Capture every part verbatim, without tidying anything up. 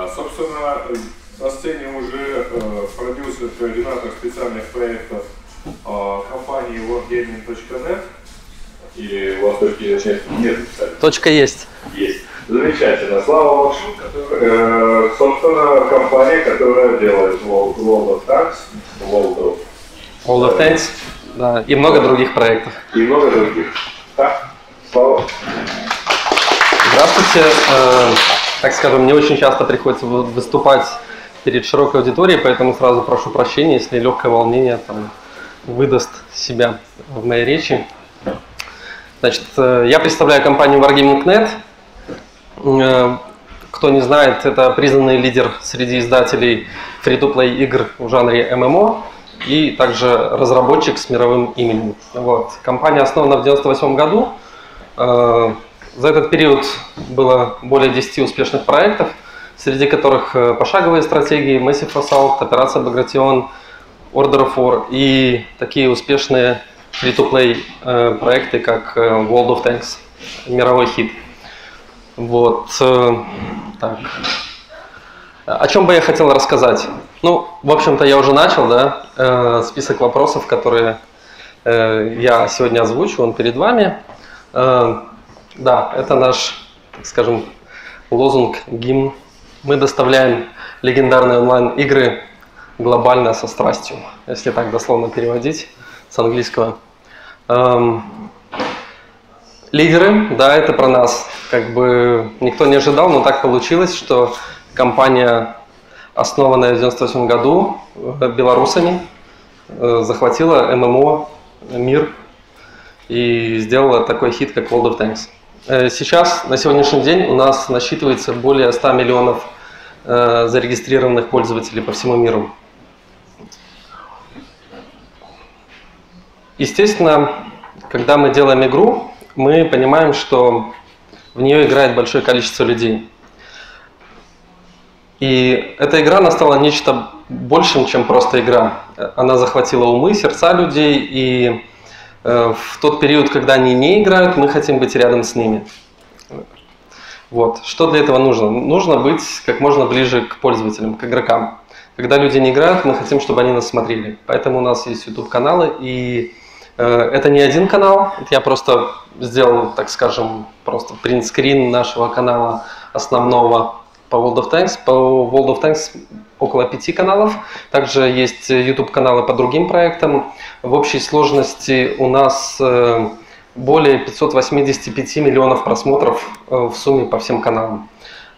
Собственно, на сцене уже продюсер, координатор специальных проектов компании wargaming точка нет. Или у вас точки нет? Точка есть. Есть. Замечательно. Слава Макшин, которая, собственно, компания, которая делает World of Tanks, World of, World of Tanks, да, и много других проектов. И много других. Так, Слава. Здравствуйте. Э, так скажем, мне очень часто приходится выступать перед широкой аудиторией, поэтому сразу прошу прощения, если легкое волнение там выдаст себя в моей речи. Значит, я представляю компанию wargaming точка нет. Кто не знает, это признанный лидер среди издателей free-to-play игр в жанре эм эм о и также разработчик с мировым именем. Вот. Компания основана в девяносто восьмом году. За этот период было более десяти успешных проектов, среди которых пошаговые стратегии, Massive Assault, Операция Багратион, Order of War и такие успешные free-to-play э, проекты, как э, World of Tanks, мировой хит. Вот. Э, так. О чем бы я хотел рассказать? Ну, в общем-то, я уже начал, да, э, список вопросов, которые э, я сегодня озвучу, он перед вами. Э, да, это наш, так скажем, лозунг, гимн. Мы доставляем легендарные онлайн-игры глобально со страстью, если так дословно переводить с английского. Эм, лидеры, да, это про нас. Как бы никто не ожидал, но так получилось, что компания, основанная в девяносто восьмом году белорусами, э, захватила эм эм о мир и сделала такой хит, как World of Tanks. Э, сейчас, на сегодняшний день, у нас насчитывается более ста миллионов э, зарегистрированных пользователей по всему миру. Естественно, когда мы делаем игру, мы понимаем, что в нее играет большое количество людей. И эта игра настала нечто большим, чем просто игра. Она захватила умы, сердца людей, и э, в тот период, когда они не играют, мы хотим быть рядом с ними. Вот. Что для этого нужно? Нужно быть как можно ближе к пользователям, к игрокам. Когда люди не играют, мы хотим, чтобы они нас смотрели. Поэтому у нас есть YouTube-каналы, и это не один канал, я просто сделал, так скажем, просто принтскрин нашего канала основного по World of Tanks. По World of Tanks около пяти каналов. Также есть YouTube-каналы по другим проектам. В общей сложности у нас более пятисот восьмидесяти пяти миллионов просмотров в сумме по всем каналам.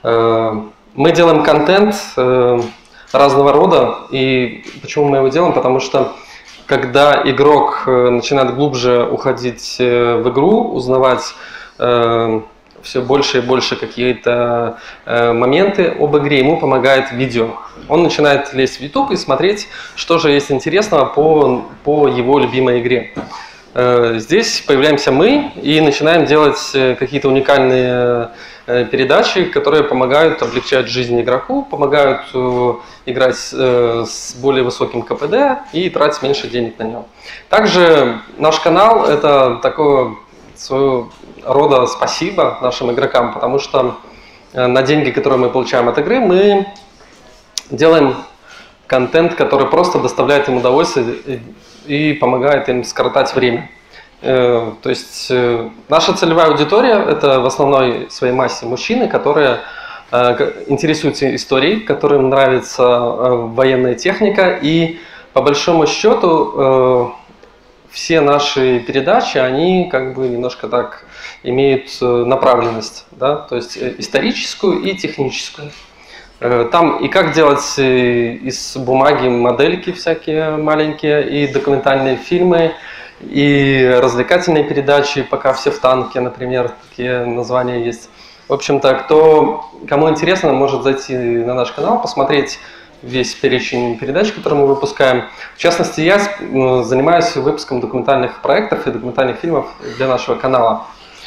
Мы делаем контент разного рода. И почему мы его делаем? Потому что когда игрок начинает глубже уходить в игру, узнавать э, все больше и больше какие-то э, моменты об игре, ему помогает видео. Он начинает лезть в YouTube и смотреть, что же есть интересного по, по его любимой игре. Э, здесь появляемся мы и начинаем делать какие-то уникальные э, передачи, которые помогают облегчать жизнь игроку, помогают э, играть э, с более высоким ка пэ дэ и тратить меньше денег на него. Также наш канал – это такое своего рода спасибо нашим игрокам, потому что э, на деньги, которые мы получаем от игры, мы делаем контент, который просто доставляет им удовольствие и, и помогает им скоротать время. Э, то есть э, наша целевая аудитория – это в основной своей массе мужчины, которые интересуются историей, которым нравится военная техника, и по большому счету все наши передачи, они как бы немножко так имеют направленность, да, то есть историческую и техническую. Там и как делать из бумаги модельки всякие маленькие, и документальные фильмы, и развлекательные передачи, пока все в танке, например, такие названия есть. В общем-то, кто, кому интересно, может зайти на наш канал, посмотреть весь перечень передач, которые мы выпускаем. В частности, я занимаюсь выпуском документальных проектов и документальных фильмов для нашего канала.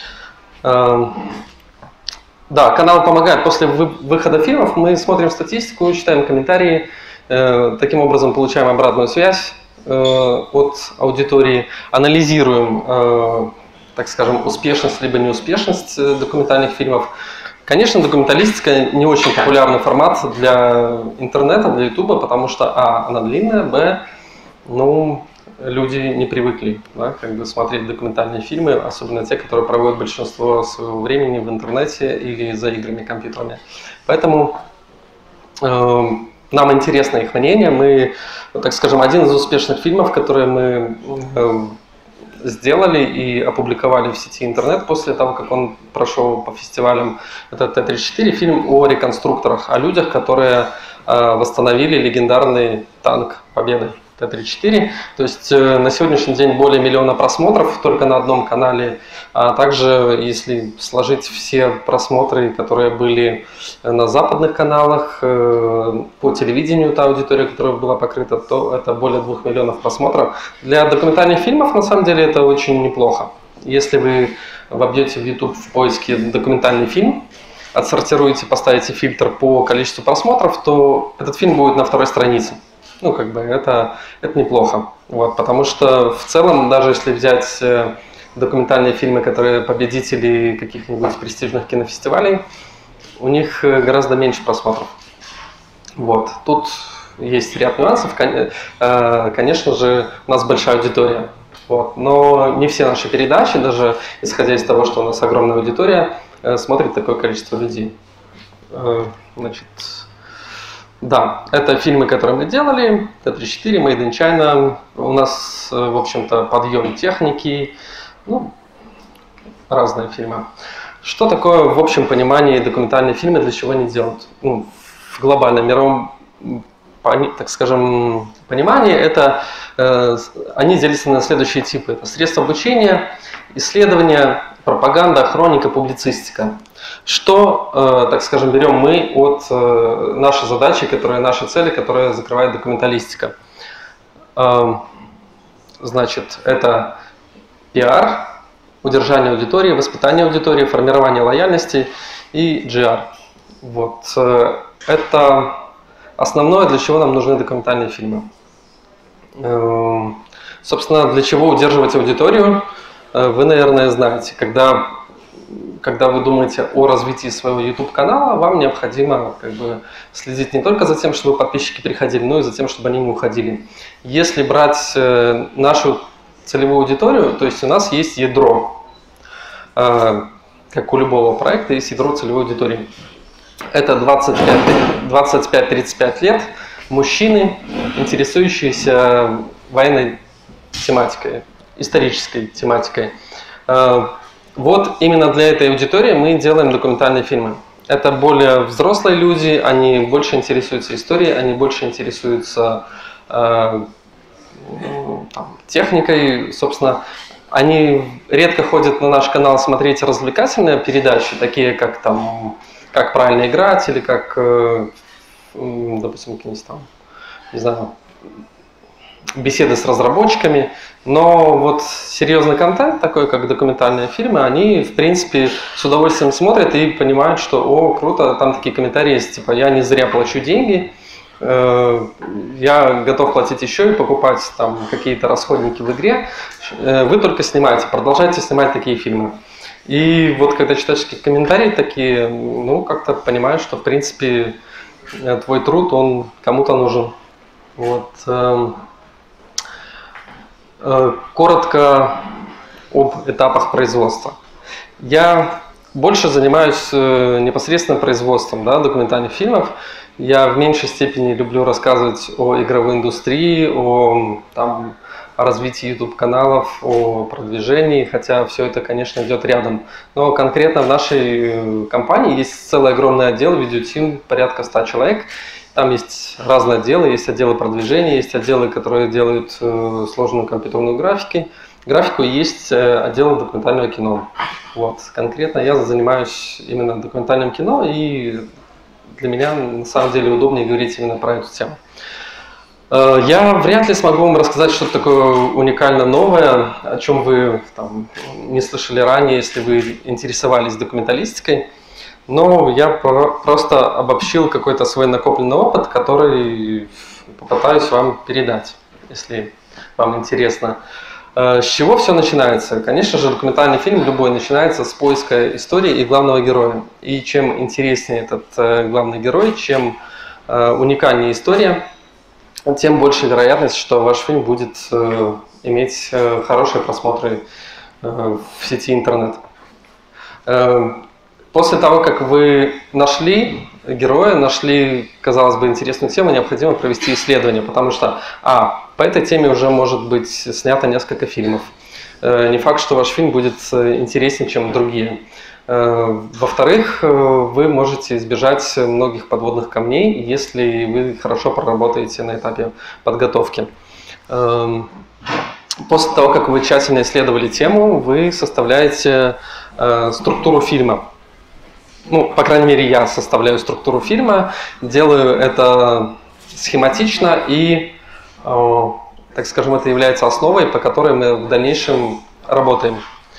Да, канал помогает. После выхода фильмов мы смотрим статистику, читаем комментарии, таким образом получаем обратную связь от аудитории, анализируем, так скажем, успешность либо неуспешность документальных фильмов, Конечно, документалистика не очень популярный формат для интернета, для ютуба, потому что а, она длинная, б, ну, люди не привыкли, да, как бы смотреть документальные фильмы, особенно те, которые проводят большинство своего времени в интернете или за играми компьютерными. Поэтому э, нам интересно их мнение. Мы, так скажем, один из успешных фильмов, которые мы э, сделали и опубликовали в сети интернет после того, как он прошел по фестивалям, это Т тридцать четыре, фильм о реконструкторах, о людях, которые э, восстановили легендарный танк Победы Т тридцать четыре. То есть э, на сегодняшний день более миллиона просмотров только на одном канале, а также если сложить все просмотры, которые были на западных каналах, э, по телевидению, та аудитория, которая была покрыта, то это более двух миллионов просмотров. Для документальных фильмов на самом деле это очень неплохо. Если вы вобьете в YouTube в поиске документальный фильм, отсортируете, поставите фильтр по количеству просмотров, то этот фильм будет на второй странице. Ну, как бы это, это неплохо. Вот, потому что в целом, даже если взять документальные фильмы, которые победители каких-нибудь престижных кинофестивалей, у них гораздо меньше просмотров. Вот. Тут есть ряд нюансов. Конечно же, у нас большая аудитория. Вот. Но не все наши передачи, даже исходя из того, что у нас огромная аудитория, смотрит такое количество людей. Значит, да, это фильмы, которые мы делали, Т тридцать четыре, Made in China. У нас, в общем-то, подъем техники, ну, разные фильмы. Что такое в общем понимании документальные фильмы, для чего они делают? Ну, в глобальном мировом, так скажем, понимании, это э, они делятся на следующие типы. Это средства обучения, исследования, пропаганда, хроника, публицистика. Что, э, так скажем, берем мы от э, нашей задачи, которые, наши цели, которые закрывает документалистика? Э, значит, это пиар, удержание аудитории, воспитание аудитории, формирование лояльности и джи ар. Вот. Э, это основное, для чего нам нужны документальные фильмы. Э, собственно, для чего удерживать аудиторию, э, вы, наверное, знаете. Когда Когда вы думаете о развитии своего YouTube-канала, вам необходимо как бы следить не только за тем, чтобы подписчики приходили, но и за тем, чтобы они не уходили. Если брать э, нашу целевую аудиторию, то есть у нас есть ядро, э, как у любого проекта, есть ядро целевой аудитории. Это двадцать пять тридцать пять лет, мужчины, интересующиеся военной тематикой, исторической тематикой. Э, Вот именно для этой аудитории мы делаем документальные фильмы. Это более взрослые люди, они больше интересуются историей, они больше интересуются э, там, техникой. Собственно, они редко ходят на наш канал смотреть развлекательные передачи, такие как там «Как правильно играть» или как, э, допустим, какие-нибудь там, не знаю, беседы с разработчиками. Но вот серьезный контент, такой как документальные фильмы, они, в принципе, с удовольствием смотрят и понимают, что, о, круто, там такие комментарии есть, типа, я не зря плачу деньги, э, я готов платить еще и покупать там какие-то расходники в игре, э, вы только снимайте, продолжайте снимать такие фильмы. И вот когда читаешь какие-то комментарии такие, ну, как-то понимаешь, что, в принципе, твой труд, он кому-то нужен. Вот. Э, Коротко об этапах производства. Я больше занимаюсь непосредственно производством, да, документальных фильмов. Я в меньшей степени люблю рассказывать о игровой индустрии, о, там, о развитии YouTube-каналов, о продвижении, хотя все это, конечно, идет рядом. Но конкретно в нашей компании есть целый огромный отдел, видеотим, порядка ста человек. Там есть разные отделы, есть отделы продвижения, есть отделы, которые делают э, сложную компьютерную графику, графику, и есть э, отделы документального кино. Вот. Конкретно я занимаюсь именно документальным кино, и для меня на самом деле удобнее говорить именно про эту тему. Э, я вряд ли смогу вам рассказать что-то такое уникально новое, о чем вы там не слышали ранее, если вы интересовались документалистикой. Но я просто обобщил какой-то свой накопленный опыт, который попытаюсь вам передать, если вам интересно. С чего все начинается? Конечно же, документальный фильм любой начинается с поиска истории и главного героя. И чем интереснее этот главный герой, чем уникальнее история, тем больше вероятность, что ваш фильм будет иметь хорошие просмотры в сети интернет. После того, как вы нашли героя, нашли, казалось бы, интересную тему, необходимо провести исследование, потому что, а, по этой теме уже может быть снято несколько фильмов. Не факт, что ваш фильм будет интереснее, чем другие. Во-вторых, вы можете избежать многих подводных камней, если вы хорошо проработаете на этапе подготовки. После того, как вы тщательно исследовали тему, вы составляете структуру фильма. Ну, по крайней мере, я составляю структуру фильма, делаю это схематично и, так скажем, это является основой, по которой мы в дальнейшем работаем.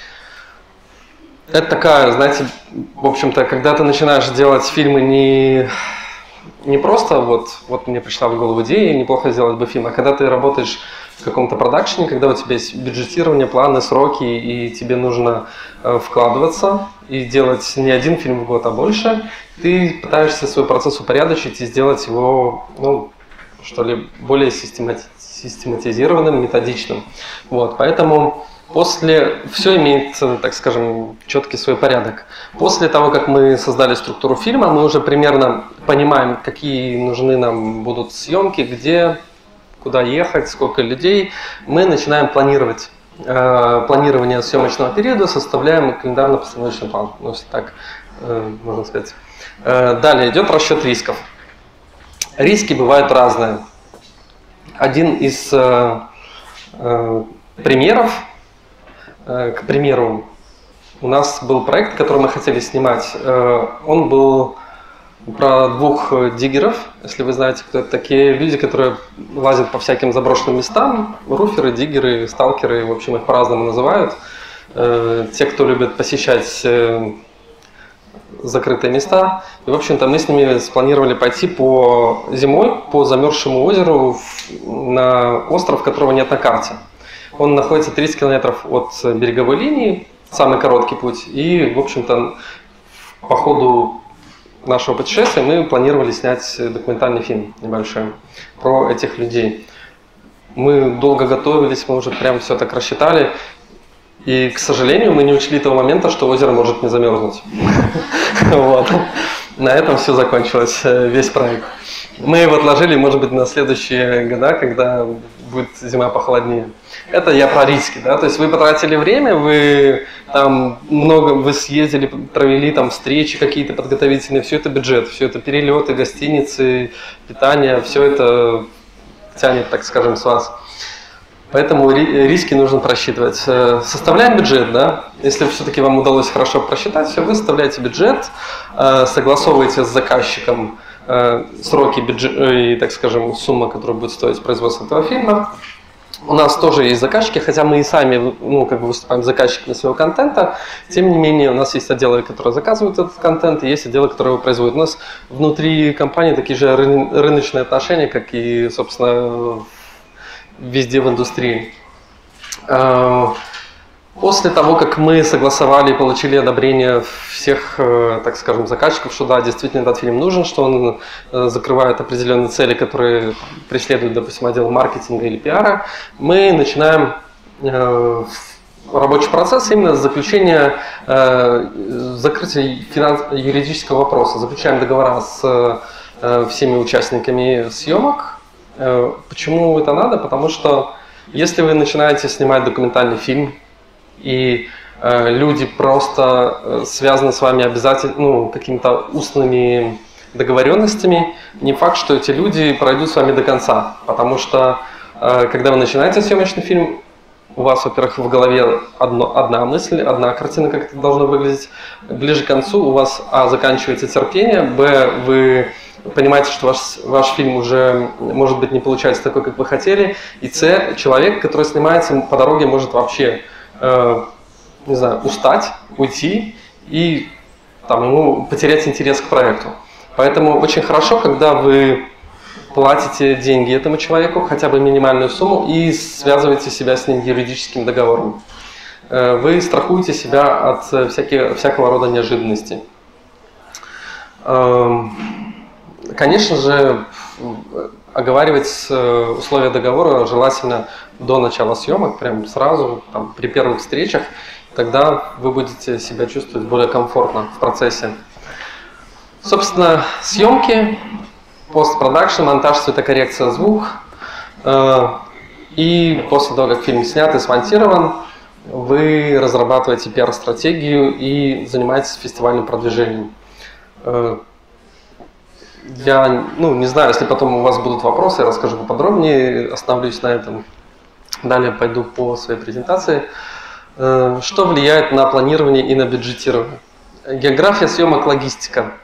Это такая, знаете, в общем-то, когда ты начинаешь делать фильмы не, не просто вот, вот мне пришла в голову идея, неплохо сделать бы фильм, а когда ты работаешь в каком-то продакшене, когда у тебя есть бюджетирование, планы, сроки, и тебе нужно э, вкладываться и делать не один фильм в год, а больше, ты пытаешься свой процесс упорядочить и сделать его, ну, что ли, более системати- систематизированным, методичным. Вот, поэтому после все имеет, так скажем, четкий свой порядок. После того, как мы создали структуру фильма, мы уже примерно понимаем, какие нужны нам будут съемки, где, куда ехать, сколько людей. Мы начинаем планировать. Э, планирование съемочного периода, составляем календарно-постановочный план, ну, если так э, можно сказать. Э, далее идет расчет рисков. Риски бывают разные. Один из э, э, примеров, э, к примеру, у нас был проект, который мы хотели снимать. Э, он был про двух диггеров, если вы знаете, кто это такие люди, которые лазят по всяким заброшенным местам, руферы, диггеры, сталкеры, в общем, их по-разному называют. Э, те, кто любит посещать э, закрытые места. И, в общем-то, мы с ними спланировали пойти по зимой по замерзшему озеру на остров, которого нет на карте. Он находится тридцать километров от береговой линии, самый короткий путь. И, в общем-то, по ходу нашего путешествия мы планировали снять документальный фильм небольшой про этих людей. Мы долго готовились, мы уже прям все так рассчитали. И, к сожалению, мы не учли того момента, что озеро может не замерзнуть. Вот. На этом все закончилось, весь проект. Мы его отложили, может быть, на следующие года, когда будет зима похолоднее. Это я про риски, да, то есть вы потратили время, вы там много, вы съездили, провели там встречи какие-то подготовительные, все это бюджет, все это перелеты, гостиницы, питание, все это тянет, так скажем, с вас. Поэтому риски нужно просчитывать. Составляем бюджет, да. Если все-таки вам удалось хорошо просчитать, все, вы составляете бюджет, согласовываете с заказчиком сроки бюджета и, так скажем, сумма, которая будет стоить производство этого фильма. У нас тоже есть заказчики, хотя мы и сами, ну, как бы выступаем заказчиками своего контента, тем не менее у нас есть отделы, которые заказывают этот контент, и есть отделы, которые его производят. У нас внутри компании такие же рыночные отношения, как и, собственно, везде в индустрии. После того, как мы согласовали и получили одобрение всех, так скажем, заказчиков, что да, действительно этот фильм нужен, что он закрывает определенные цели, которые преследуют, допустим, отдел маркетинга или пиара, мы начинаем рабочий процесс именно с заключения, закрытия юридического вопроса. Заключаем договора с всеми участниками съемок. Почему это надо? Потому что если вы начинаете снимать документальный фильм, и э, люди просто э, связаны с вами обязательно, ну, какими-то устными договоренностями, не факт, что эти люди пройдут с вами до конца. Потому что, э, когда вы начинаете съемочный фильм, у вас, во-первых, в голове одно, одна мысль, одна картина, как это должно выглядеть. Ближе к концу у вас, а, заканчивается терпение, б, вы понимаете, что ваш, ваш фильм уже, может быть, не получается такой, как вы хотели, и с, человек, который снимается по дороге, может вообще не знаю, устать, уйти и там, ему потерять интерес к проекту. Поэтому очень хорошо, когда вы платите деньги этому человеку, хотя бы минимальную сумму, и связываете себя с ним юридическим договором. Вы страхуете себя от всяких, всякого рода неожиданностей. Конечно же, оговаривать условия договора желательно до начала съемок, прям сразу, там, при первых встречах, тогда вы будете себя чувствовать более комфортно в процессе. Собственно, съемки, постпродакшн, монтаж, цветокоррекция, звук. И после того, как фильм снят и смонтирован, вы разрабатываете пиар-стратегию и занимаетесь фестивальным продвижением. Я ну, не знаю, если потом у вас будут вопросы, я расскажу поподробнее, остановлюсь на этом. Далее пойду по своей презентации. Что влияет на планирование и на бюджетирование? География съемок, логистика.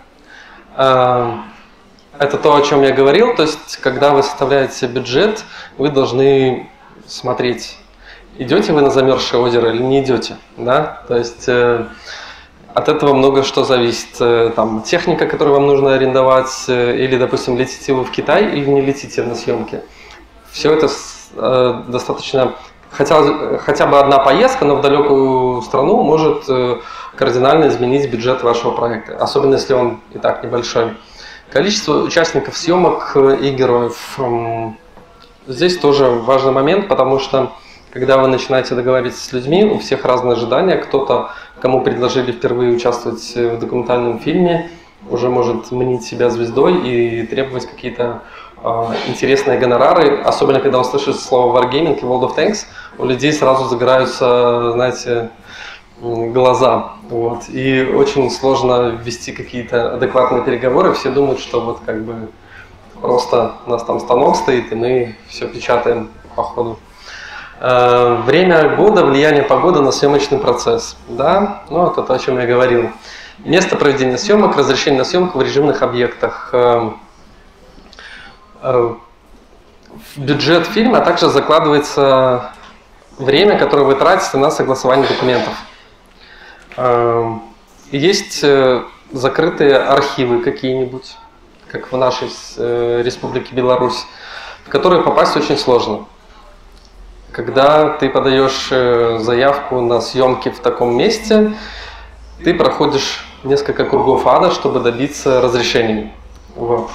Это то, о чем я говорил. То есть, когда вы составляете бюджет, вы должны смотреть, идете вы на замерзшее озеро или не идете. Да? То есть, от этого много что зависит. Там, техника, которую вам нужно арендовать, или, допустим, летите вы в Китай или не летите на съемки. Все это э, достаточно... Хотя, хотя бы одна поездка, но в далекую страну может э, кардинально изменить бюджет вашего проекта. Особенно, если он и так небольшой. Количество участников съемок и героев. Э, здесь тоже важный момент, потому что когда вы начинаете договариваться с людьми, у всех разные ожидания. Кто-то, кому предложили впервые участвовать в документальном фильме, уже может мнить себя звездой и требовать какие-то э, интересные гонорары. Особенно, когда он слышит слово Wargaming и World of Tanks, у людей сразу загораются, знаете, глаза. Вот. И очень сложно вести какие-то адекватные переговоры. Все думают, что вот как бы просто у нас там станок стоит, и мы все печатаем по ходу. Время года, влияние погоды на съемочный процесс. Да? Ну, это то, о чем я говорил. Место проведения съемок, разрешение на съемку в режимных объектах. В бюджет фильма также закладывается время, которое вы тратите на согласование документов. Есть закрытые архивы какие-нибудь, как в нашей Республике Беларусь, в которые попасть очень сложно. Когда ты подаешь заявку на съемки в таком месте, ты проходишь несколько кругов ада, чтобы добиться разрешения. Вот.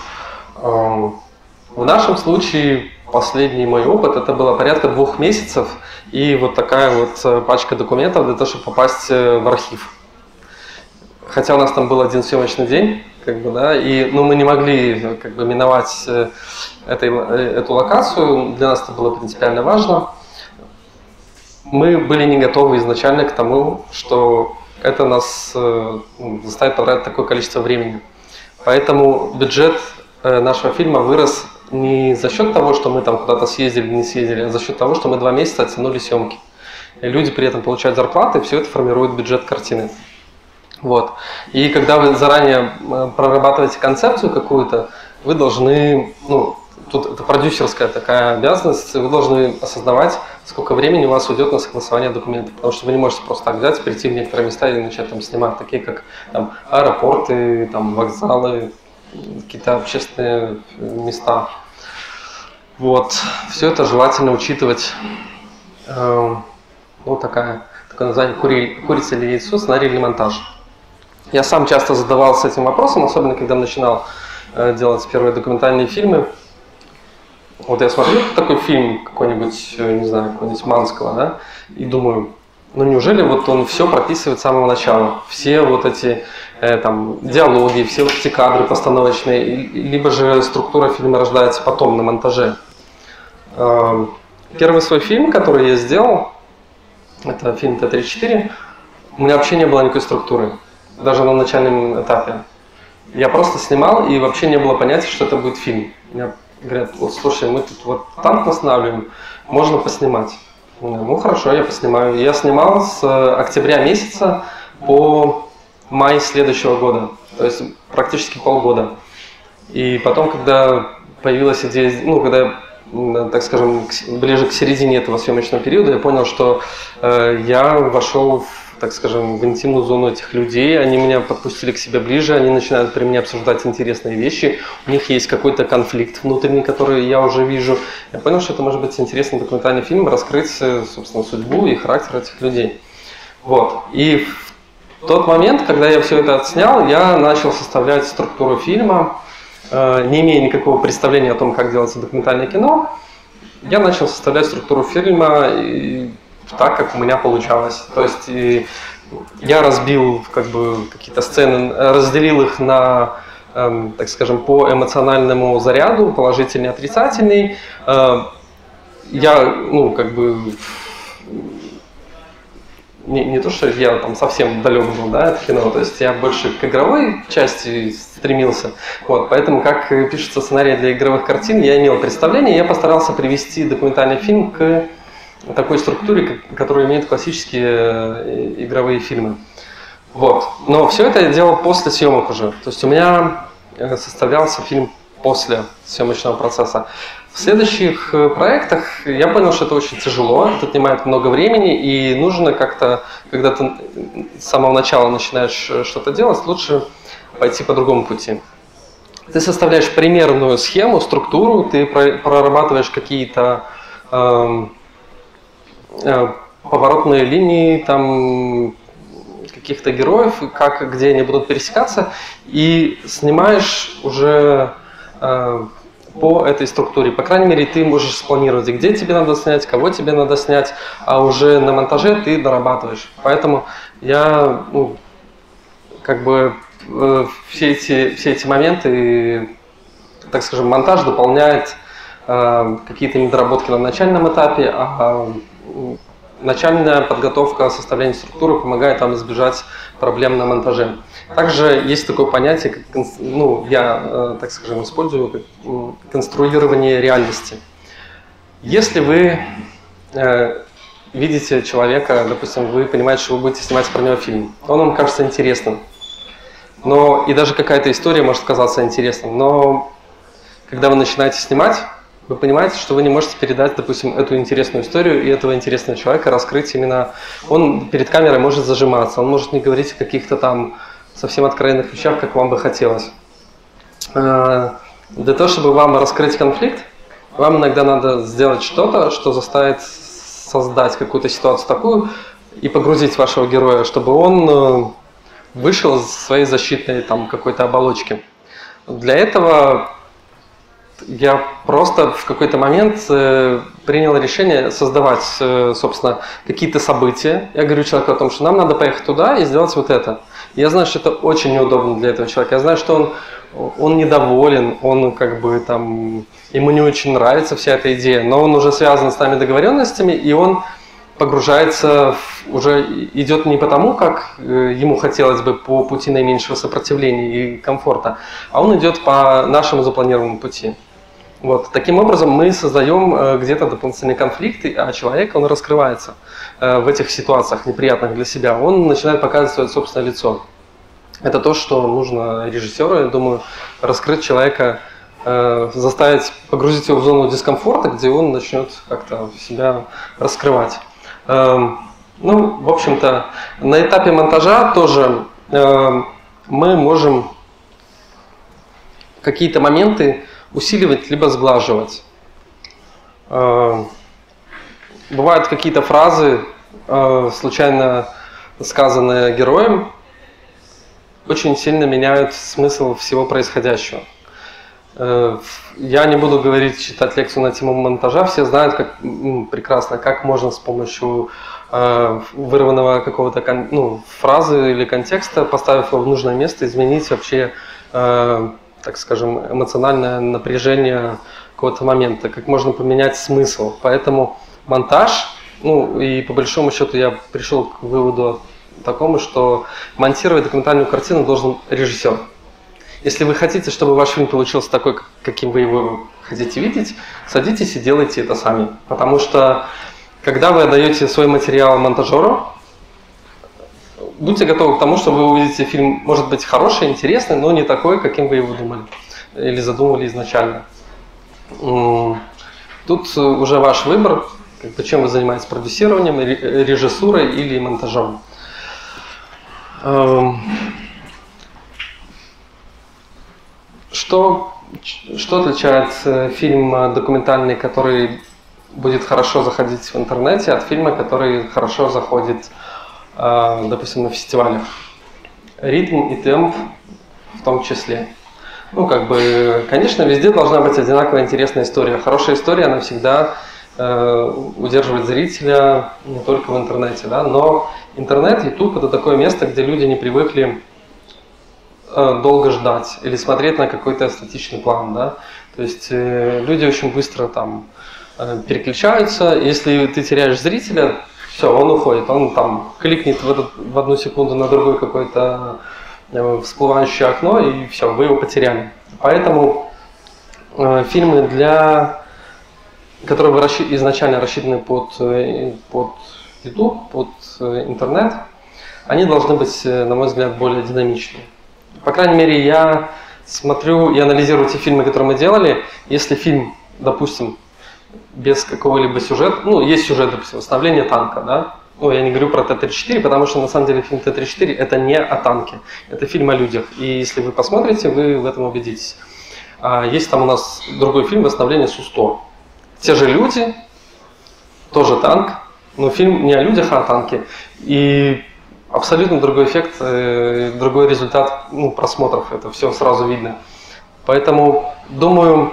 В нашем случае последний мой опыт, это было порядка двух месяцев и вот такая вот пачка документов для того, чтобы попасть в архив. Хотя у нас там был один съемочный день, как бы, да, и ну, мы не могли как бы миновать этой, эту локацию, для нас это было принципиально важно. Мы были не готовы изначально к тому, что это нас э, заставит потратить такое количество времени. Поэтому бюджет э, нашего фильма вырос не за счет того, что мы там куда-то съездили или не съездили, а за счет того, что мы два месяца оттянули съемки. И люди при этом получают зарплаты, и все это формирует бюджет картины. Вот. И когда вы заранее прорабатываете концепцию какую-то, вы должны, ну, тут это продюсерская такая обязанность, вы должны осознавать, сколько времени у вас уйдет на согласование документов. Потому что вы не можете просто так взять, прийти в некоторые места и начать там снимать, такие как там, аэропорты, там, вокзалы, какие-то общественные места. Вот. Все это желательно учитывать. Э, ну, такая, такое название кури, курица или яйцо, сценарий или монтаж. Я сам часто задавался этим вопросом, особенно когда начинал э, делать первые документальные фильмы. Вот я смотрю такой фильм какой-нибудь, не знаю, какой-нибудь Манского, да, и думаю, ну неужели вот он все прописывает с самого начала? Все вот эти э, там диалоги, все вот эти кадры постановочные, либо же структура фильма рождается потом на монтаже. Э, первый свой фильм, который я сделал, это фильм Т тридцать четыре, у меня вообще не было никакой структуры, даже на начальном этапе. Я просто снимал, и вообще не было понятия, что это будет фильм. Я говорят, вот слушай, мы тут вот танк восстанавливаем, можно поснимать. Ну хорошо, я поснимаю. Я снимал с октября месяца по май следующего года, то есть практически полгода. И потом, когда появилась идея, ну когда, так скажем, ближе к середине этого съемочного периода, я понял, что э, я вошел в так скажем, в интимную зону этих людей, они меня подпустили к себе ближе, они начинают при мне обсуждать интересные вещи, у них есть какой-то конфликт внутренний, который я уже вижу. Я понял, что это может быть интересный документальный фильм, раскрыть, собственно, судьбу и характер этих людей. Вот. И в тот момент, когда я все это отснял, я начал составлять структуру фильма, не имея никакого представления о том, как делается документальное кино. Я начал составлять структуру фильма так, как у меня получалось. То есть я разбил как бы какие-то сцены, разделил их на, эм, так скажем, по эмоциональному заряду, положительный, отрицательный. Э, я, ну, как бы, не, не то, что я там совсем далек был, да, от кино, то есть я больше к игровой части стремился. Вот, поэтому, как пишется сценарий для игровых картин, я имел представление, я постарался привести документальный фильм к такой структуре, которая имеет классические игровые фильмы. Вот. Но все это я делал после съемок уже. То есть у меня составлялся фильм после съемочного процесса. В следующих проектах я понял, что это очень тяжело, это отнимает много времени, и нужно как-то, когда ты с самого начала начинаешь что-то делать, лучше пойти по другому пути. Ты составляешь примерную схему, структуру, ты прорабатываешь какие-то э, э, поворотные линии, там, каких-то героев, как, где они будут пересекаться, и снимаешь уже э, по этой структуре. По крайней мере, ты можешь спланировать, где тебе надо снять, кого тебе надо снять, а уже на монтаже ты дорабатываешь. Поэтому я, ну, как бы э, все, эти, все эти моменты, так скажем, монтаж дополняет э, какие-то недоработки на начальном этапе, а э, начальная подготовка, составление структуры помогает там избежать проблем на монтаже. Также есть такое понятие, как, ну, я, так скажем, использую как конструирование реальности. Если вы э, видите человека, допустим, вы понимаете, что вы будете снимать про него фильм, он вам кажется интересным, но и даже какая-то история может казаться интересным, но когда вы начинаете снимать, вы понимаете, что вы не можете передать, допустим, эту интересную историю и этого интересного человека раскрыть именно... Он перед камерой может зажиматься, он может не говорить о каких-то там совсем откровенных вещах, как вам бы хотелось. Для того, чтобы вам раскрыть конфликт, вам иногда надо сделать что-то, что заставит создать какую-то ситуацию такую и погрузить вашего героя, чтобы он вышел из своей защитной там какой-то оболочки. Для этого я просто в какой-то момент э, принял решение создавать, э, собственно, какие-то события. Я говорю человеку о том, что нам надо поехать туда и сделать вот это. Я знаю, что это очень неудобно для этого человека. Я знаю, что он, он недоволен, он как бы там, ему не очень нравится вся эта идея, но он уже связан с нами договоренностями, и он погружается, в, уже идет не потому, как ему хотелось бы, по пути наименьшего сопротивления и комфорта, а он идет по нашему запланированному пути. Вот. Таким образом мы создаем где-то дополнительные конфликты, а человек, он раскрывается в этих ситуациях неприятных для себя, он начинает показывать свое собственное лицо. Это то, что нужно режиссеру, я думаю, раскрыть человека, заставить погрузить его в зону дискомфорта, где он начнет как-то себя раскрывать. Ну, в общем-то, на этапе монтажа тоже мы можем какие-то моменты усиливать либо сглаживать. Бывают какие-то фразы, случайно сказанные героем, очень сильно меняют смысл всего происходящего. Я не буду говорить, читать лекцию на тему монтажа, все знают как, ну, прекрасно, как можно с помощью э, вырванного какого-то ну, фразы или контекста, поставив его в нужное место, изменить вообще, э, так скажем, эмоциональное напряжение какого-то момента, как можно поменять смысл. Поэтому монтаж, ну и по большому счету я пришел к выводу такому, что монтировать документальную картину должен режиссер. Если вы хотите, чтобы ваш фильм получился такой, каким вы его хотите видеть, садитесь и делайте это сами. Потому что, когда вы отдаете свой материал монтажеру, будьте готовы к тому, что вы увидите фильм, может быть, хороший, интересный, но не такой, каким вы его думали или задумывали изначально. Тут уже ваш выбор, как бы, чем вы занимаетесь: продюсированием, режиссурой или монтажом. Что, что отличает фильм документальный, который будет хорошо заходить в интернете, от фильма, который хорошо заходит, допустим, на фестивалях? Ритм и темп в том числе. Ну, как бы, конечно, везде должна быть одинаково интересная история. Хорошая история, она всегда э, удерживает зрителя не только в интернете, да, но интернет, YouTube — это такое место, где люди не привыкли э, долго ждать или смотреть на какой-то статичный план, да. То есть э, люди очень быстро там э, переключаются. Если ты теряешь зрителя, все, он уходит, он там кликнет в, этот, в одну секунду на другое какое-то всплывающее окно, и все, вы его потеряли. Поэтому э, фильмы, для, которые расщ... изначально рассчитаны под, под YouTube, под интернет, они должны быть, на мой взгляд, более динамичные. По крайней мере, я смотрю и анализирую те фильмы, которые мы делали. Если фильм, допустим, без какого-либо сюжета, ну, есть сюжет, допустим, восстановление танка, да. Ну, я не говорю про Т тридцать четыре, потому что на самом деле фильм Т тридцать четыре это не о танке, это фильм о людях. И если вы посмотрите, вы в этом убедитесь. А есть там у нас другой фильм «Восстановление Су сто». Те же люди, тоже танк, но фильм не о людях, а о танке. И абсолютно другой эффект, другой результат, ну, просмотров, это все сразу видно. Поэтому думаю,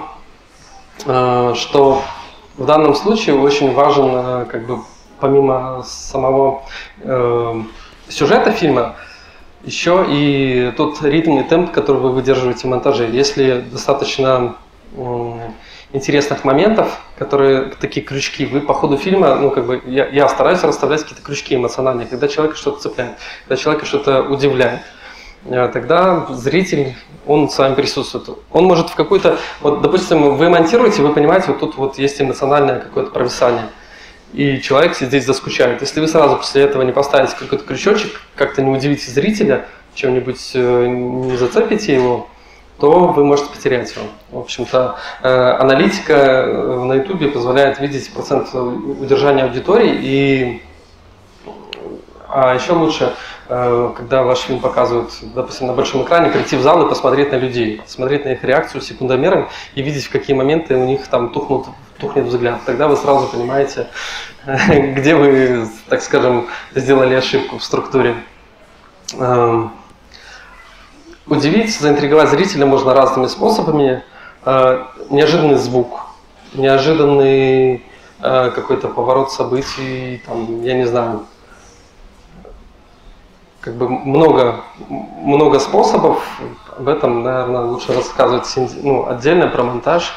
что в данном случае очень важен, как бы, помимо самого э, сюжета фильма, еще и тот ритм и темп, который вы выдерживаете в монтаже. Если достаточно э, интересных моментов, которые такие крючки, вы по ходу фильма, ну, как бы, я, я стараюсь расставлять какие-то крючки эмоциональные, когда человека что-то цепляет, когда человека что-то удивляет. Тогда зритель, он с вами присутствует. Он может в какой-то, вот, допустим, вы монтируете, вы понимаете, вот тут вот есть эмоциональное какое-то провисание. И человек здесь заскучает. Если вы сразу после этого не поставите какой-то крючочек, как-то не удивите зрителя, чем-нибудь не зацепите его, то вы можете потерять его. В общем-то, аналитика на YouTube позволяет видеть процент удержания аудитории. И, а еще лучше, когда ваш фильм показывают, допустим, на большом экране, прийти в зал и посмотреть на людей, смотреть на их реакцию секундомером и видеть, в какие моменты у них там тухнут, тухнет взгляд. Тогда вы сразу понимаете, где вы, так скажем, сделали ошибку в структуре. Удивить, заинтриговать зрителя можно разными способами. Неожиданный звук, неожиданный какой-то поворот событий, там, я не знаю, как бы много, много способов. Об этом, наверное, лучше рассказывать, ну, отдельно про монтаж.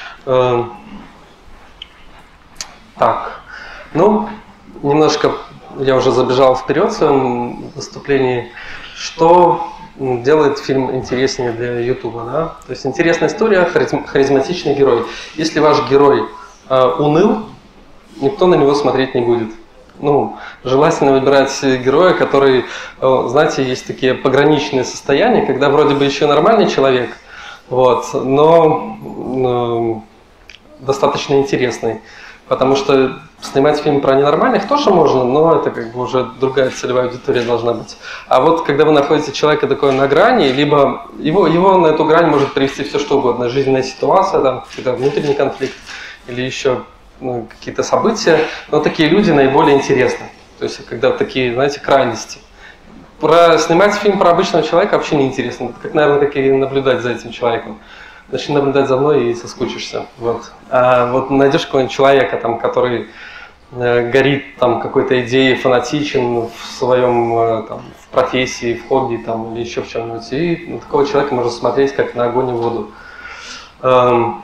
Так, ну, немножко я уже забежал вперед в своем выступлении. Что делает фильм интереснее для Ютуба, да? То есть интересная история, харизм, харизматичный герой. Если ваш герой э, уныл, никто на него смотреть не будет. Ну, желательно выбирать героя, который, э, знаете, есть такие пограничные состояния, когда вроде бы еще нормальный человек, вот, но э, достаточно интересный. Потому что снимать фильм про ненормальных тоже можно, но это как бы уже другая целевая аудитория должна быть. А вот когда вы находите человека такой на грани, либо его, его на эту грань может привести все что угодно, жизненная ситуация, там, какой-то внутренний конфликт или еще, ну, какие-то события, но такие люди наиболее интересны. То есть когда такие, знаете, крайности. Про, снимать фильм про обычного человека вообще неинтересно. Как, наверное, как и наблюдать за этим человеком. Начни наблюдать за мной и соскучишься. Вот. А вот найдешь какого-нибудь человека, там, который э, горит там, какой-то идеей, фанатичен в своем э, там, в профессии, в хобби там, или еще в чем-нибудь. И на такого человека можно смотреть как на огонь и воду. Эм,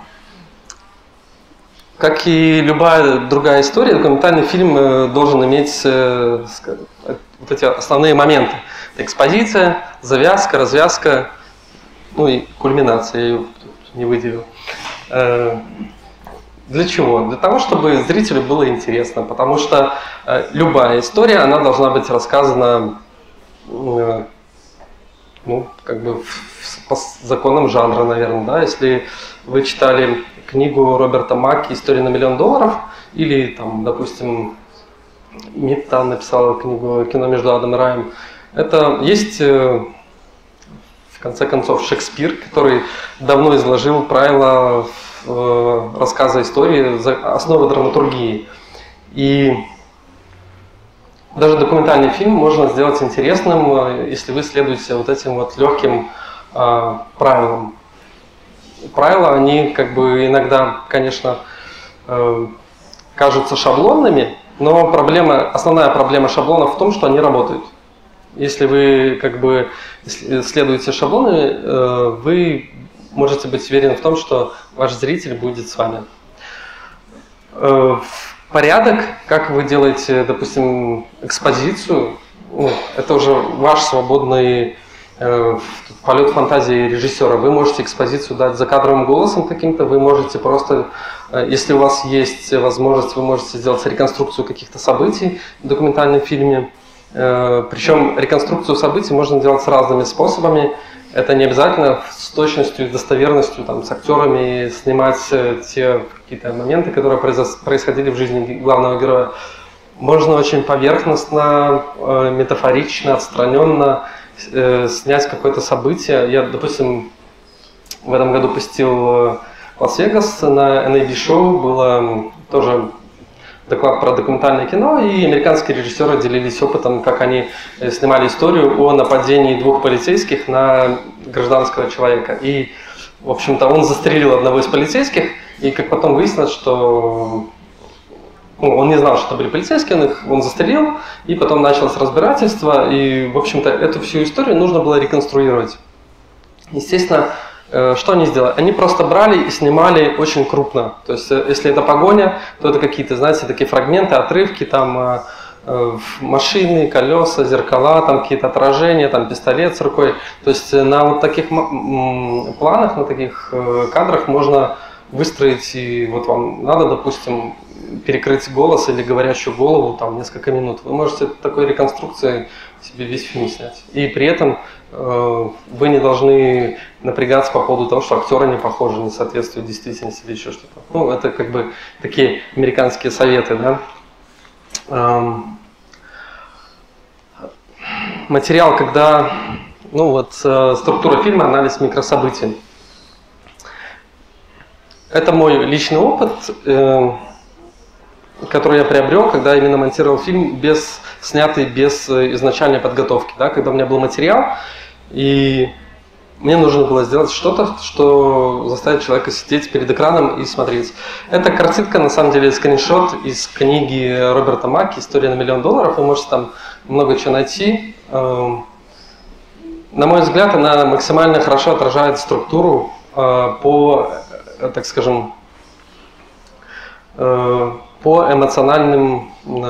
как и любая другая история, документальный фильм э, должен иметь э, вот эти основные моменты. Это экспозиция, завязка, развязка, ну и кульминация. Я ее не выделил. Для чего? Для того, чтобы зрителю было интересно, потому что любая история, она должна быть рассказана, ну, как бы по законам жанра, наверное, да. Если вы читали книгу Роберта Макки «История на миллион долларов», или, там, допустим, Митта написала книгу «Кино между адом и раем», Это есть, в конце концов, Шекспир, который давно изложил правила рассказа истории, основы драматургии. И даже документальный фильм можно сделать интересным, если вы следуете вот этим вот легким э, правилам. Правила, они как бы иногда, конечно, э, кажутся шаблонными, но проблема, основная проблема шаблонов в том, что они работают. Если вы как бы следуете шаблоны, э, вы можете быть уверены в том, что ваш зритель будет с вами. Э, Порядок, как вы делаете, допустим, экспозицию, ну, это уже ваш свободный э, полет фантазии режиссера. Вы можете экспозицию дать закадровым голосом каким-то, вы можете просто, э, если у вас есть возможность, вы можете сделать реконструкцию каких-то событий в документальном фильме. Э, причем реконструкцию событий можно делать с разными способами. Это не обязательно с точностью и достоверностью, там, с актерами снимать те какие-то моменты, которые происходили в жизни главного героя. Можно очень поверхностно, метафорично, отстраненно снять какое-то событие. Я, допустим, в этом году посетил Лас-Вегас на эн эй би-шоу, было тоже доклад про документальное кино, и американские режиссеры делились опытом, как они снимали историю о нападении двух полицейских на гражданского человека. И, в общем-то, он застрелил одного из полицейских, и как потом выяснилось, что ну, он не знал, что это были полицейские, он их он застрелил, и потом началось разбирательство, и, в общем-то, эту всю историю нужно было реконструировать. Естественно, что они сделали? Они просто брали и снимали очень крупно. То есть, если это погоня, то это какие-то, знаете, такие фрагменты, отрывки, там э, машины, колеса, зеркала, там какие-то отражения, там пистолет с рукой. То есть на вот таких планах, на таких э, кадрах можно выстроить, и вот вам надо, допустим, перекрыть голос или говорящую голову там несколько минут. Вы можете такой реконструкцией себе весь фильм снять. И при этом э, вы не должны напрягаться по поводу того, что актеры не похожи, не соответствуют действительности или еще что-то. Ну, это как бы такие американские советы, да. Эм, материал, когда, ну вот, э, структура фильма, анализ микрособытий. Это мой личный опыт, э, который я приобрел, когда именно монтировал фильм, без, снятый без изначальной подготовки. Да, когда у меня был материал, и мне нужно было сделать что-то, что заставит человека сидеть перед экраном и смотреть. Эта картинка, на самом деле, скриншот из книги Роберта Маки «История на миллион долларов». Вы можете там много чего найти. На мой взгляд, она максимально хорошо отражает структуру по, так скажем, по эмоциональным,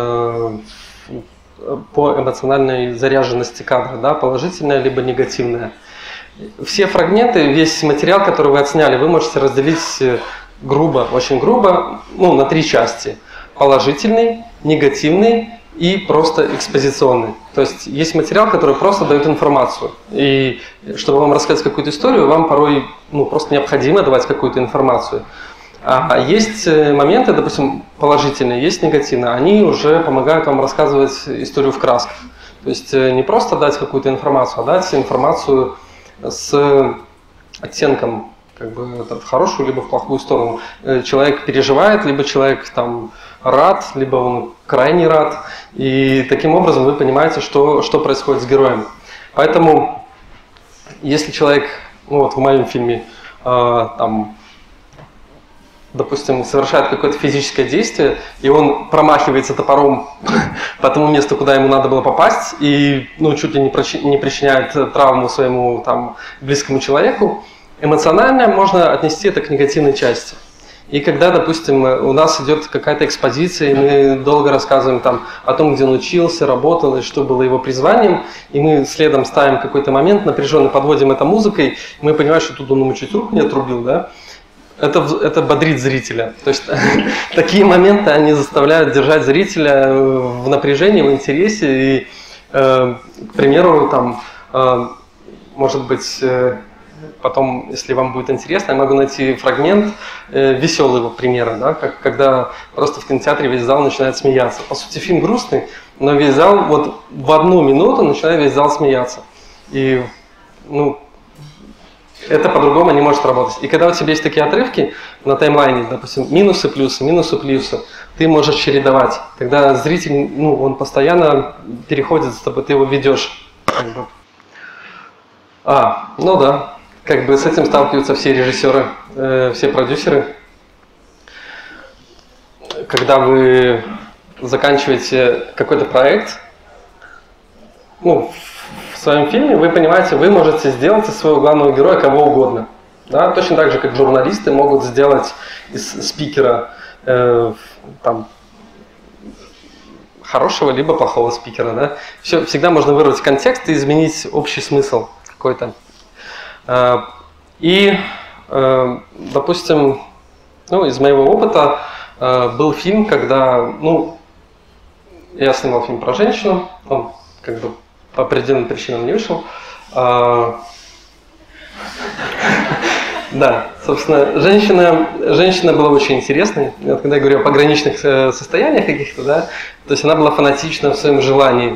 по эмоциональной заряженности кадра, да, положительная либо негативная. Все фрагменты, весь материал, который вы отсняли, вы можете разделить грубо, очень грубо, ну, на три части. Положительный, негативный и просто экспозиционный. То есть есть материал, который просто дает информацию. И чтобы вам рассказать какую-то историю, вам порой ну, просто необходимо давать какую-то информацию. А есть моменты, допустим, положительные, есть негативные, они уже помогают вам рассказывать историю в красках. То есть не просто дать какую-то информацию, а дать информацию с оттенком как бы, в хорошую либо в плохую сторону. Человек переживает, либо человек там рад, либо он крайне рад. И таким образом вы понимаете, что, что происходит с героем. Поэтому, если человек, ну вот в моем фильме, э, там, допустим, совершает какое-то физическое действие, и он промахивается топором по тому месту, куда ему надо было попасть, и ну, чуть ли не, причи- не причиняет травму своему там, близкому человеку, эмоционально можно отнести это к негативной части. И когда, допустим, у нас идет какая-то экспозиция, и мы долго рассказываем там, о том, где он учился, работал, и что было его призванием, и мы следом ставим какой-то момент, напряженно подводим это музыкой, и мы понимаем, что тут он ему чуть руку не отрубил, да? Это, это бодрит зрителя. То есть такие моменты, они заставляют держать зрителя в напряжении, в интересе. И, э, к примеру, там, э, может быть, э, потом, если вам будет интересно, я могу найти фрагмент э, веселого примера, да, как, когда просто в кинотеатре весь зал начинает смеяться. По сути, фильм грустный, но весь зал вот в одну минуту начинает весь зал смеяться. И, ну, это по-другому не может работать. И когда у тебя есть такие отрывки на таймлайне, допустим, минусы, плюсы, минусы, плюсы, ты можешь чередовать. Тогда зритель, ну, он постоянно переходит с тобой, ты его ведешь. Как бы. А, ну да, как бы с этим сталкиваются все режиссеры, э, все продюсеры. Когда вы заканчиваете какой-то проект, ну, в своем фильме, вы понимаете, вы можете сделать из своего главного героя кого угодно. Да? Точно так же, как журналисты могут сделать из спикера э, там, хорошего либо плохого спикера. Да? Все, всегда можно вырвать контекст и изменить общий смысл какой-то. Э, и, э, допустим, ну, из моего опыта э, был фильм, когда, ну, я снимал фильм про женщину, он как бы по определенным причинам не вышел. А, да, собственно, женщина, женщина была очень интересной. Вот, когда я говорю о пограничных состояниях каких-то, да, то есть она была фанатична в своем желании.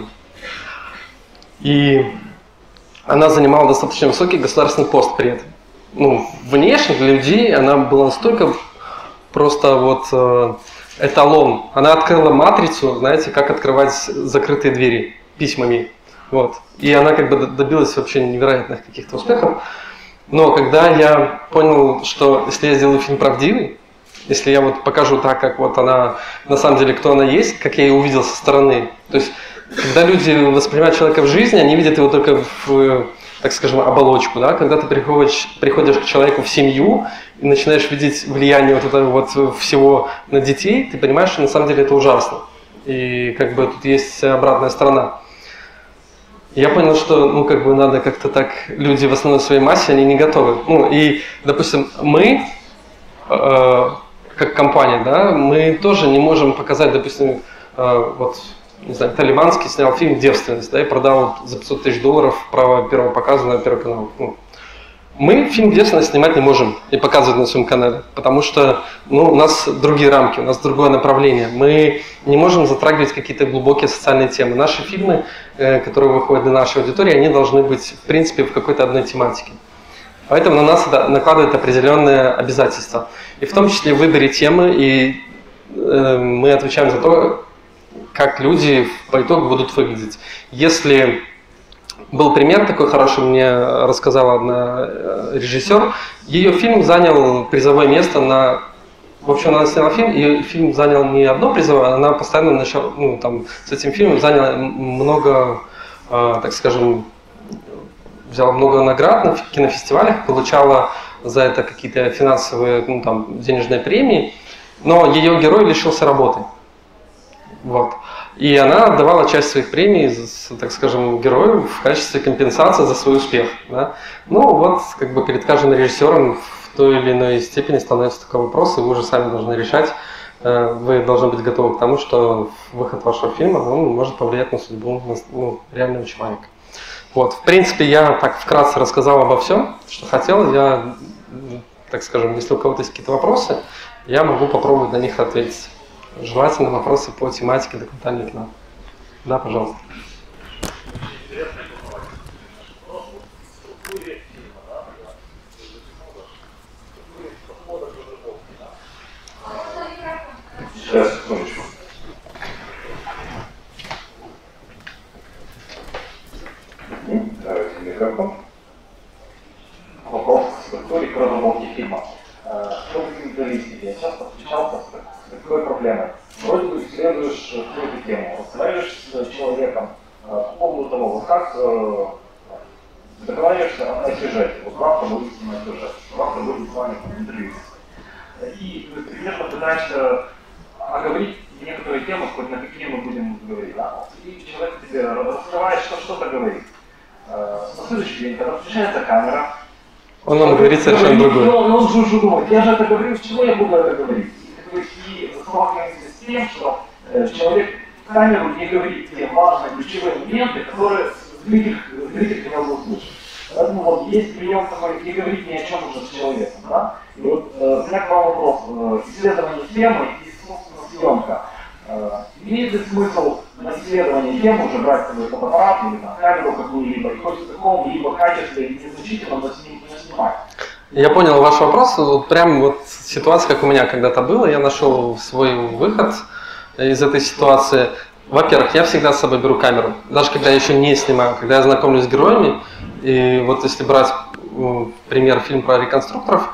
И она занимала достаточно высокий государственный пост при этом. Ну, внешне для людей она была настолько просто вот эталон. Она открыла матрицу, знаете, как открывать закрытые двери письмами. Вот. И она как бы добилась вообще невероятных каких-то успехов. Но когда я понял, что если я сделаю фильм правдивый, если я вот покажу так, как вот она, на самом деле, кто она есть, как я ее увидел со стороны. То есть, когда люди воспринимают человека в жизни, они видят его только в, так скажем, оболочку. Да? Когда ты приходишь, приходишь к человеку в семью и начинаешь видеть влияние вот этого вот всего на детей, ты понимаешь, что на самом деле это ужасно. И как бы тут есть обратная сторона. Я понял, что, ну, как бы надо как-то так, люди в основной своей массе, они не готовы. Ну, и, допустим, мы, э, как компания, да, мы тоже не можем показать, допустим, э, вот, не знаю, Талибанский снял фильм «Девственность», да, и продал за пятьсот тысяч долларов право первого показа на Первый канал. Ну, мы фильм «Девственность» снимать не можем и показывать на своем канале, потому что, ну, у нас другие рамки, у нас другое направление. Мы не можем затрагивать какие-то глубокие социальные темы. Наши фильмы, э, которые выходят для нашей аудитории, они должны быть, в принципе, в какой-то одной тематике. Поэтому на нас это накладывает определенные обязательства. И в том числе в выборе темы, и э, мы отвечаем за то, как люди по итогу будут выглядеть. Если... Был пример такой хороший, мне рассказала одна режиссер. Ее фильм занял призовое место на... В общем, она сняла фильм, и фильм занял не одно призовое, она постоянно начала, ну, там, с этим фильмом заняла много, э, так скажем, взяла много наград на кинофестивалях, получала за это какие-то финансовые, ну, там, денежные премии, но ее герой лишился работы. Вот. И она отдавала часть своих премий, так скажем, герою в качестве компенсации за свой успех. Да? Ну вот, как бы перед каждым режиссером в той или иной степени становится такой вопрос, и вы уже сами должны решать. Вы должны быть готовы к тому, что выход вашего фильма, он может повлиять на судьбу, ну, реального человека. Вот, в принципе, я так вкратце рассказал обо всем, что хотел. Я, так скажем, если у кого-то есть какие-то вопросы, я могу попробовать на них ответить. Желательно вопросы по тематике документального кино. Да, пожалуйста. Сейчас, секундочку. Давайте микрофон. Вопрос к структуре разработки фильма. Что вы говорите? Я часто встречался с такой проблемой. Вроде бы исследуешь какую-то тему, разговариваешь с человеком по поводу того, вот как договариваешься о сюжете. Вот завтра будет снимать сюжет, завтра будет с вами интервью. И примерно пытаешься оговорить некоторые темы, хоть на какие мы будем говорить. Да? И человек тебе раскрывает, что что-то говорит. На следующий день, когда включается камера, он вам говорит совершенно другое. Он, он же уже думает, я же это говорю, чего я буду это говорить? И сталкиваемся с тем, что э, человек в камеру не говорит те важные ключевые моменты, которые зритель, зритель хотел бы услышать. Поэтому вот есть прием такой, не говорить ни о чем уже с человеком, да? И вот э, у меня к вам вопрос. Э, исследование темы и, собственно, съемка. Э, имеет ли смысл на исследование темы уже брать свой фотоаппарат или там, камеру какую-либо, и хоть в каком-либо качестве незначительном, но снимать? Я понял ваш вопрос. Вот прям вот ситуация, как у меня когда-то была, я нашел свой выход из этой ситуации. Во-первых, я всегда с собой беру камеру, даже когда я еще не снимаю, когда я знакомлюсь с героями. И вот если брать пример фильм про реконструкторов,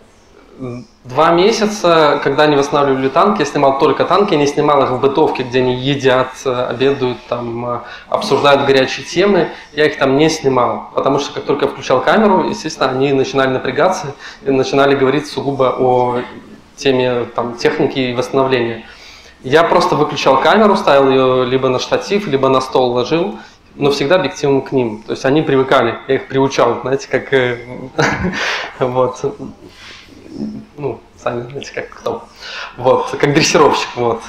два месяца, когда они восстанавливали танки, я снимал только танки, я не снимал их в бытовке, где они едят, обедают, там, обсуждают горячие темы, я их там не снимал, потому что как только я включал камеру, естественно, они начинали напрягаться и начинали говорить сугубо о теме там, техники и восстановления. Я просто выключал камеру, ставил ее либо на штатив, либо на стол ложил, но всегда объективом к ним. То есть они привыкали, я их приучал, знаете, как вот, ну, сами знаете, как кто, вот, как дрессировщик, вот.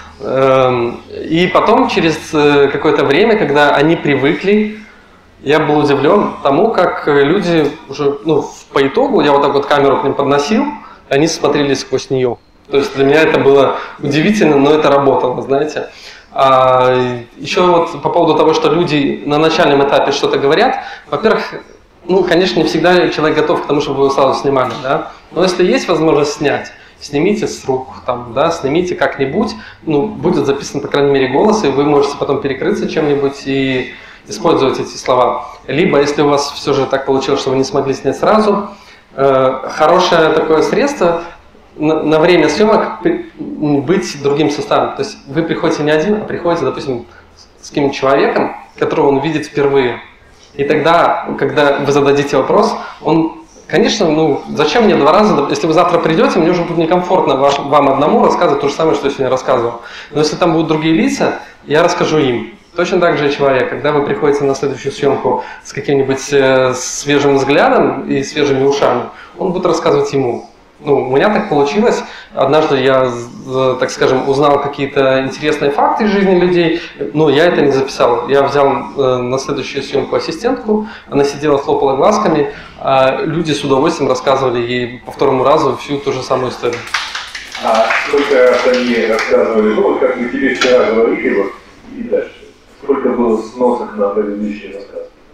И потом, через какое-то время, когда они привыкли, я был удивлен тому, как люди уже, ну, по итогу, я вот так вот камеру к ним подносил, они смотрели сквозь нее. То есть для меня это было удивительно, но это работало, знаете. А еще вот по поводу того, что люди на начальном этапе что-то говорят, во-первых, ну, конечно, не всегда человек готов к тому, чтобы вы его сразу снимали, да. Но если есть возможность снять, снимите с рук, там, да, снимите как-нибудь, ну, будет записан, по крайней мере, голос, и вы можете потом перекрыться чем-нибудь и использовать эти слова. Либо, если у вас все же так получилось, что вы не смогли снять сразу, э, хорошее такое средство на, на время съемок быть другим составом. То есть вы приходите не один, а приходите, допустим, с каким-нибудь человеком, которого он видит впервые. И тогда, когда вы зададите вопрос, он, конечно, ну, зачем мне два раза, если вы завтра придете, мне уже будет некомфортно ваш, вам одному рассказывать то же самое, что я сегодня рассказывал. Но если там будут другие лица, я расскажу им. Точно так же и человек, когда вы приходите на следующую съемку с каким-нибудь э, свежим взглядом и свежими ушами, он будет рассказывать ему. Ну, у меня так получилось. Однажды я, так скажем, узнал какие-то интересные факты из жизни людей, но я это не записал. Я взял э, на следующую съемку ассистентку, она сидела, хлопала глазками, а люди с удовольствием рассказывали ей по второму разу всю ту же самую историю. А сколько они рассказывали, ну вот как мы тебе вчера говорили, вот и дальше, сколько было сносок на предыдущий рассказ?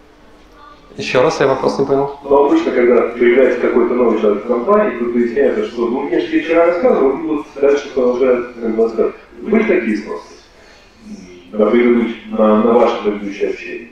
Еще раз, я вопрос не понял. Но обычно, когда появляется какой-то новый человек в компании, тут выясняется, что ну мне же вчера рассказывал, и вот дальше продолжает как бы рассказывать. Были такие сноски на, предыдущ... на, на ваше предыдущее общение?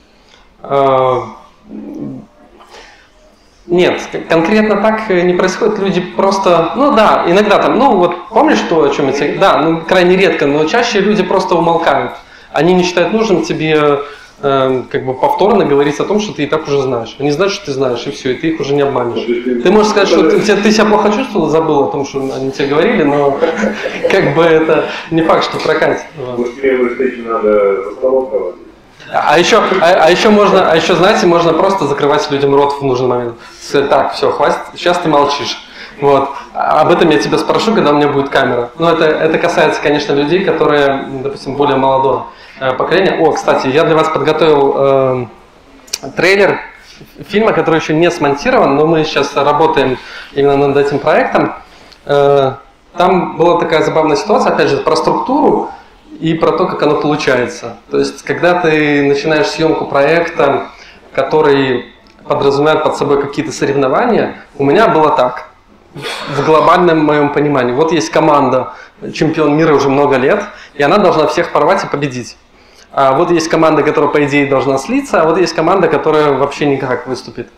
Нет, конкретно так не происходит. Люди просто, ну да, иногда там, ну вот помнишь то, о чем я тебе, да, ну крайне редко, но чаще люди просто умолкают. Они не считают нужным тебе э, как бы повторно говорить о том, что ты и так уже знаешь. Они знают, что ты знаешь, и все, и ты их уже не обманешь. Ты можешь сказать, что ты, ты себя плохо чувствовал, забыл о том, что они тебе говорили, но как бы это не факт, что прокатит. Может, первую встречу надо за столом проводить? А еще, а, а еще можно, а еще, знаете, можно просто закрывать людям рот в нужный момент. Так, все, хватит, сейчас ты молчишь. Вот. Об этом я тебя спрошу, когда у меня будет камера. Но это, это касается, конечно, людей, которые, допустим, более молодого э, поколения. О, кстати, я для вас подготовил э, трейлер фильма, который еще не смонтирован, но мы сейчас работаем именно над этим проектом. Э, там была такая забавная ситуация, опять же, про структуру и про то, как оно получается. То есть, когда ты начинаешь съемку проекта, который подразумевает под собой какие-то соревнования, у меня было так, в глобальном моем понимании. Вот есть команда, чемпион мира уже много лет, и она должна всех порвать и победить. А вот есть команда, которая, по идее, должна слиться, а вот есть команда, которая вообще никак выступит.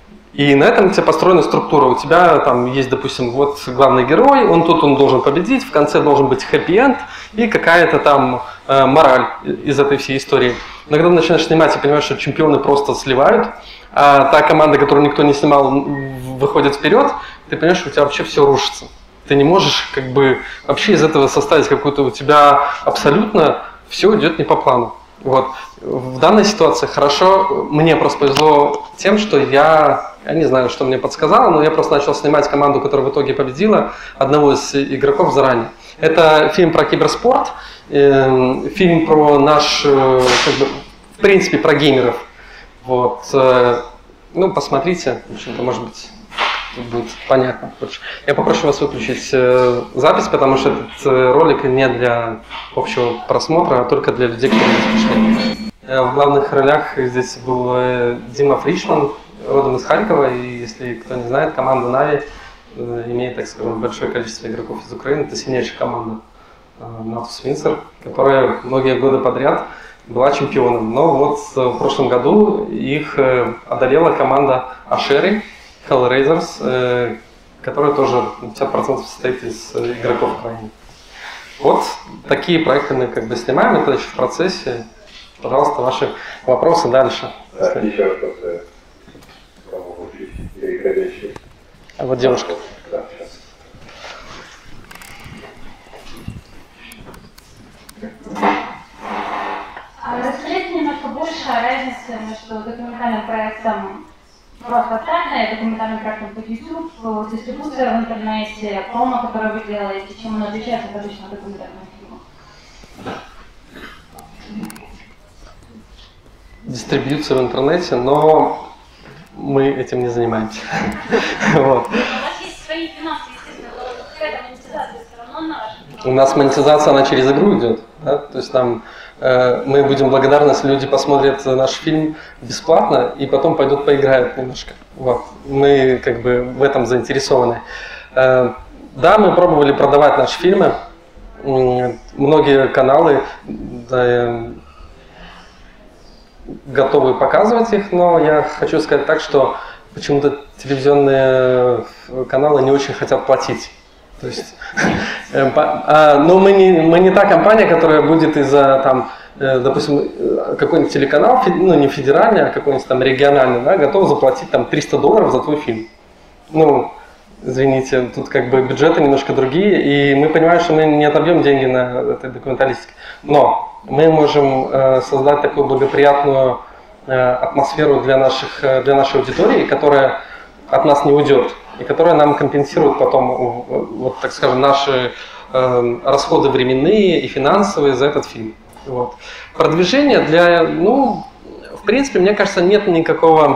И на этом у тебя построена структура. У тебя там есть, допустим, вот главный герой, он тут он должен победить, в конце должен быть хэппи-энд и какая-то там э, мораль из этой всей истории. Но когда ты начинаешь снимать и понимаешь, что чемпионы просто сливают, а та команда, которую никто не снимал, выходит вперед, ты понимаешь, что у тебя вообще все рушится. Ты не можешь как бы вообще из этого составить какую-то, у тебя абсолютно все идет не по плану. Вот. В данной ситуации хорошо, мне просто повезло тем, что я, я не знаю, что мне подсказало, но я просто начал снимать команду, которая в итоге победила, одного из игроков заранее. Это фильм про киберспорт, э, фильм про наш, э, как бы, в принципе, про геймеров. Вот. Ну, посмотрите, в общем-то, может быть, тут будет понятно больше. Я попрошу вас выключить э, запись, потому что этот э, ролик не для общего просмотра, а только для людей, которые здесь пришли. Э, в главных ролях здесь был э, Дима Фришман, родом из Харькова, и если кто не знает, команда Нави э, имеет, так скажем, большое количество игроков из Украины. Это сильнейшая команда э, Натус Винсер, которая многие годы подряд была чемпионом. Но вот в прошлом году их э, одолела команда Ашери, Hellraisers, э, которая тоже пятьдесят процентов состоит из э, игроков Украины. Вот такие проекты мы как бы снимаем, это еще в процессе. Пожалуйста, ваши вопросы дальше. Да, еще раз просто кому переходящий. А вот девушка. Да, сейчас. А расскажите немножко больше о разнице между документальным проектом просто театральный, документальным проектом по YouTube, дистрибуция в интернете, промо, которое вы делаете, чем оно отличается от обычного документального фильма? Дистрибьюция в интернете, но мы этим не занимаемся. Вот. У вас есть свои финансы, естественно, но какая-то монетизация все равно наша. У нас монетизация, она через игру идет. Да? То есть нам, э, мы будем благодарны, если люди посмотрят наш фильм бесплатно и потом пойдут поиграют немножко. Вот. Мы как бы в этом заинтересованы. Э, да, мы пробовали продавать наши фильмы. Многие каналы да, готовы показывать их, но я хочу сказать так, что почему-то телевизионные каналы не очень хотят платить. То есть, но мы не, мы не та компания, которая будет из-за, там, допустим, какой-нибудь телеканал, ну не федеральный, а какой-нибудь там региональный, да, готов заплатить там триста долларов за твой фильм. Ну, извините, тут как бы бюджеты немножко другие, и мы понимаем, что мы не отобьем деньги на этой документалистике. Но мы можем э, создать такую благоприятную э, атмосферу для, наших, для нашей аудитории, которая от нас не уйдет, и которая нам компенсирует потом, вот, так скажем, наши э, расходы временные и финансовые за этот фильм. Вот. Продвижение для, ну, в принципе, мне кажется, нет никакого...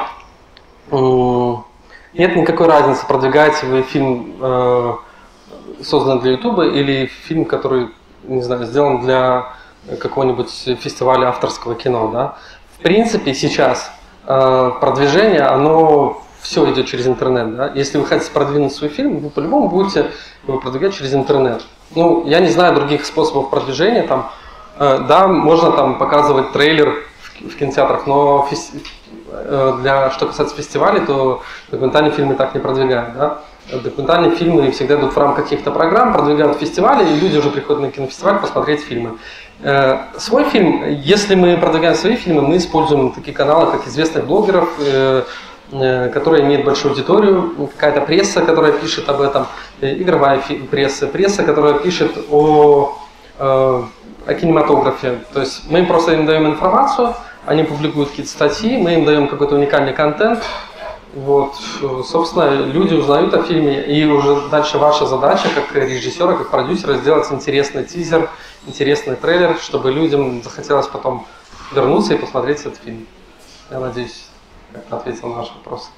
Э, Нет никакой разницы, продвигаете вы фильм, э, созданный для Ютуба, или фильм, который, не знаю, сделан для какого-нибудь фестиваля авторского кино. Да? В принципе, сейчас э, продвижение, оно все идет через интернет. Да? Если вы хотите продвинуть свой фильм, вы по-любому будете его продвигать через интернет. Ну, я не знаю других способов продвижения. Там, э, да, можно там показывать трейлер в, в кинотеатрах, но фести... Для, что касается фестивалей, то документальные фильмы так не продвигают. Да? Документальные фильмы всегда идут в рамках каких-то программ, продвигают фестивали, и люди уже приходят на кинофестиваль посмотреть фильмы. Э, свой фильм, если мы продвигаем свои фильмы, мы используем такие каналы, как известных блогеров, э, э, которые имеют большую аудиторию, какая-то пресса, которая пишет об этом, э, игровая пресса, пресса, которая пишет о, э, о кинематографе. То есть мы просто им даем информацию, они публикуют какие-то статьи, мы им даем какой-то уникальный контент. Вот, собственно, люди узнают о фильме, и уже дальше ваша задача, как режиссера, как продюсера, сделать интересный тизер, интересный трейлер, чтобы людям захотелось потом вернуться и посмотреть этот фильм. Я надеюсь, как-то ответил на ваш вопрос.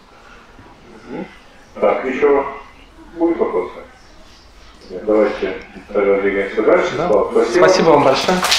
Так, еще будут вопросы? Нет, давайте тогда двигаемся дальше. Да. Спасибо. Спасибо вам большое.